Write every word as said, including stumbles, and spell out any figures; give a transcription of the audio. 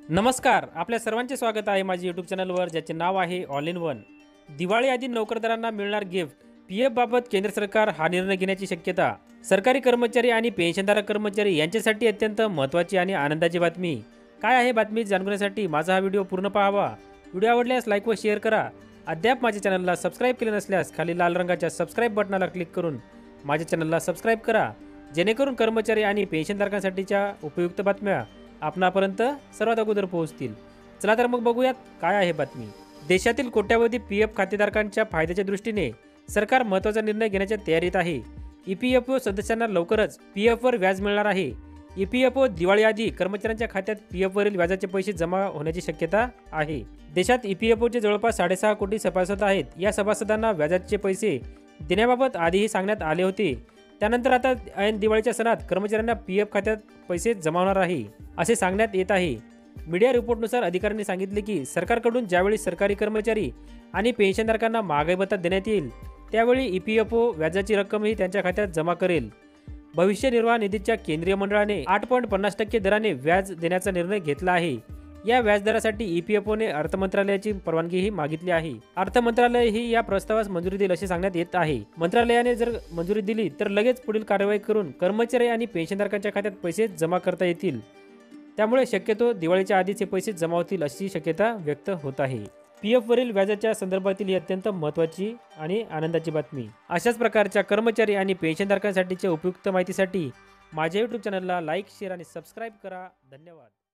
नमस्कार, आपल्या सर्वांचे स्वागत आहे माझ्या यूट्यूब चॅनलवर, ज्याचे नाव आहे ऑल इन वन. दिवाळी आधी नोकरदारांना मिळणार गिफ्ट. पी एफ बाबत केंद्र सरकार हा निर्णय घेण्याची शक्यता. सरकारी कर्मचारी आणि पेन्शनधारक कर्मचारी यांच्यासाठी अत्यंत महत्त्वाची आणि आनंदाची बातमी. काय आहे बातमी जाणून घेण्यासाठी माझा हा व्हिडिओ पूर्ण पाहावा. व्हिडिओ आवडल्यास लाईक व शेअर करा. अद्याप माझ्या चॅनलला सबस्क्राईब केले नसल्यास खाली लाल रंगाच्या सबस्क्राईब बटनाला क्लिक करून माझ्या चॅनलला सबस्क्राईब करा, जेणेकरून कर्मचारी आणि पेन्शनधारकांसाठीच्या उपयुक्त बातम्या आपणापर्यंत सर्वात अगोदर पोहोचतील. चला तर मग बघूयात काय आहे बातमी. देशातील कोट्यावधी पी एफ खातेधारकांच्या फायद्याच्या दृष्टीने सरकार महत्त्वाचा निर्णय घेण्याच्या तयारीत आहे. ई पी एफ ओ सदस्यांना लवकरच पी एफवर व्याज मिळणार आहे. ई पी एफ ओ दिवाळीआधी कर्मचाऱ्यांच्या खात्यात पी एफवरील व्याजाचे पैसे जमा होण्याची शक्यता आहे. देशात ई पी एफ ओचे जवळपास साडेसहा कोटी सभासद आहेत. या सभासदांना व्याजाचे पैसे देण्याबाबत आधीही सांगण्यात आले होते. त्यानंतर आता ऐन दिवाळीच्या सणात कर्मचाऱ्यांना पी एफ खात्यात पैसे जमा होणार आहे असे सांगण्यात येत आहे. मीडिया रिपोर्टनुसार अधिकाऱ्यांनी सांगितले की सरकारकडून ज्यावेळी सरकारी कर्मचारी आणि पेन्शनधारकांना महागाई भत्ता देण्यात येईल त्यावेळी ई पी एफ ओ व्याजाची रक्कमही त्यांच्या खात्यात जमा करेल. भविष्य निर्वाह निधीच्या केंद्रीय मंडळाने आठ पॉईंट पन्नास टक्के दराने व्याज देण्याचा निर्णय घेतला आहे. या व्याजदरासाठी ई पी एफ ओने अर्थ मंत्रालयाची परवानगीही मागितली आहे. अर्थ मंत्रालय ही या प्रस्तावास मंजुरी देईल असे सांगण्यात येत आहे. मंत्रालयाने जर मंजुरी दिली तर लगेच पुढील कारवाई करून कर्मचारी आणि पेन्शनधारकांच्या खात्यात पैसे जमा करता येतील. त्यामुळे शक्यतो दिवाळीच्या आधीच हे पैसे जमा होतील अशी शक्यता व्यक्त होत आहे. पी एफवरील व्याजाच्या संदर्भातील ही अत्यंत महत्त्वाची आणि आनंदाची बातमी. अशाच प्रकारच्या कर्मचारी आणि पेन्शनधारकांसाठीच्या उपयुक्त माहितीसाठी माझ्या यूट्यूब चॅनलला लाईक, शेअर आणि सबस्क्राईब करा. धन्यवाद.